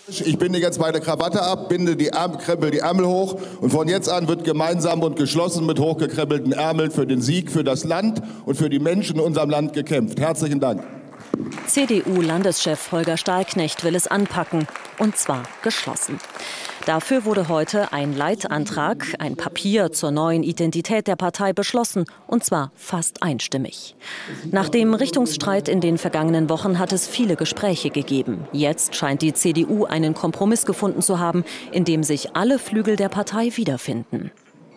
Ich binde jetzt meine Krawatte ab, krempel die Ärmel hoch und von jetzt an wird gemeinsam und geschlossen mit hochgekrempelten Ärmeln für den Sieg, für das Land und für die Menschen in unserem Land gekämpft. Herzlichen Dank. CDU-Landeschef Holger Stahlknecht will es anpacken, und zwar geschlossen. Dafür wurde heute ein Leitantrag, ein Papier zur neuen Identität der Partei beschlossen, und zwar fast einstimmig. Nach dem Richtungsstreit in den vergangenen Wochen hat es viele Gespräche gegeben. Jetzt scheint die CDU einen Kompromiss gefunden zu haben, in dem sich alle Flügel der Partei wiederfinden.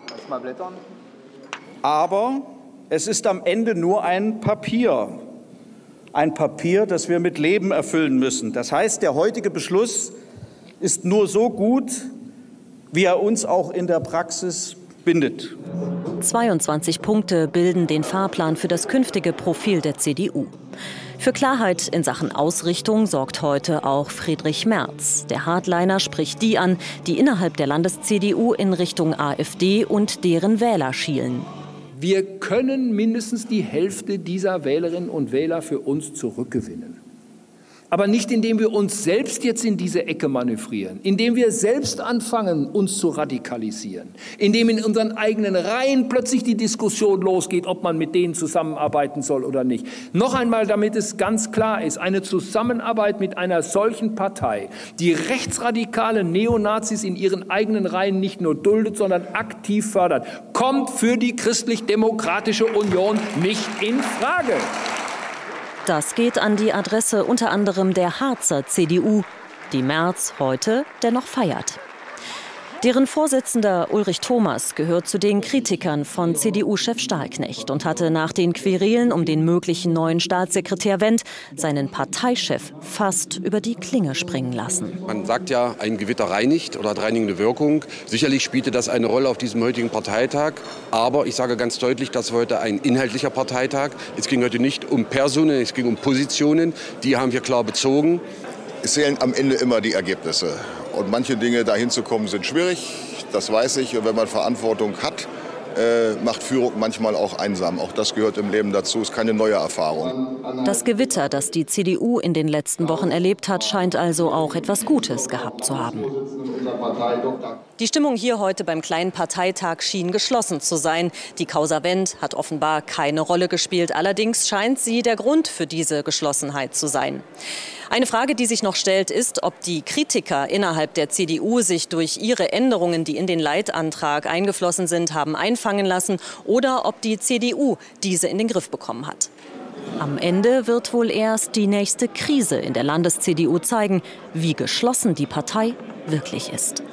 Aber es ist am Ende nur ein Papier. Ein Papier, das wir mit Leben erfüllen müssen. Das heißt, der heutige Beschluss ist nur so gut, wie er uns auch in der Praxis bindet. 22 Punkte bilden den Fahrplan für das künftige Profil der CDU. Für Klarheit in Sachen Ausrichtung sorgt heute auch Friedrich Merz. Der Hardliner spricht die an, die innerhalb der Landes-CDU in Richtung AfD und deren Wähler schielen. Wir können mindestens die Hälfte dieser Wählerinnen und Wähler für uns zurückgewinnen. Aber nicht, indem wir uns selbst jetzt in diese Ecke manövrieren, indem wir selbst anfangen, uns zu radikalisieren, indem in unseren eigenen Reihen plötzlich die Diskussion losgeht, ob man mit denen zusammenarbeiten soll oder nicht. Noch einmal, damit es ganz klar ist, eine Zusammenarbeit mit einer solchen Partei, die rechtsradikale Neonazis in ihren eigenen Reihen nicht nur duldet, sondern aktiv fördert, kommt für die Christlich-Demokratische Union nicht in Frage. Das geht an die Adresse unter anderem der Harzer CDU, die Merz heute dennoch feiert. Deren Vorsitzender Ulrich Thomas gehört zu den Kritikern von CDU-Chef Stahlknecht und hatte nach den Querelen um den möglichen neuen Staatssekretär Wendt seinen Parteichef fast über die Klinge springen lassen. Man sagt ja, ein Gewitter reinigt oder hat reinigende Wirkung. Sicherlich spielte das eine Rolle auf diesem heutigen Parteitag. Aber ich sage ganz deutlich, das war heute ein inhaltlicher Parteitag. Es ging heute nicht um Personen, es ging um Positionen. Die haben wir klar bezogen. Es zählen am Ende immer die Ergebnisse. Und manche Dinge dahin zu kommen, sind schwierig, das weiß ich. Und wenn man Verantwortung hat, macht Führung manchmal auch einsam. Auch das gehört im Leben dazu, ist keine neue Erfahrung. Das Gewitter, das die CDU in den letzten Wochen erlebt hat, scheint also auch etwas Gutes gehabt zu haben. Die Stimmung hier heute beim kleinen Parteitag schien geschlossen zu sein. Die Causa Wendt hat offenbar keine Rolle gespielt. Allerdings scheint sie der Grund für diese Geschlossenheit zu sein. Eine Frage, die sich noch stellt, ist, ob die Kritiker innerhalb der CDU sich durch ihre Änderungen, die in den Leitantrag eingeflossen sind, haben einfangen lassen oder ob die CDU diese in den Griff bekommen hat. Am Ende wird wohl erst die nächste Krise in der Landes-CDU zeigen, wie geschlossen die Partei wirklich ist.